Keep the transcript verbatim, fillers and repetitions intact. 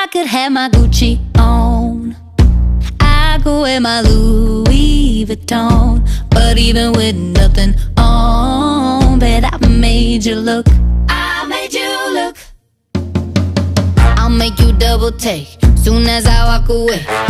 could have my Gucci on, I could wear my Louis Vuitton, but even with nothing on, bet I made you look. I made you look. I'll make you double take soon as I walk away.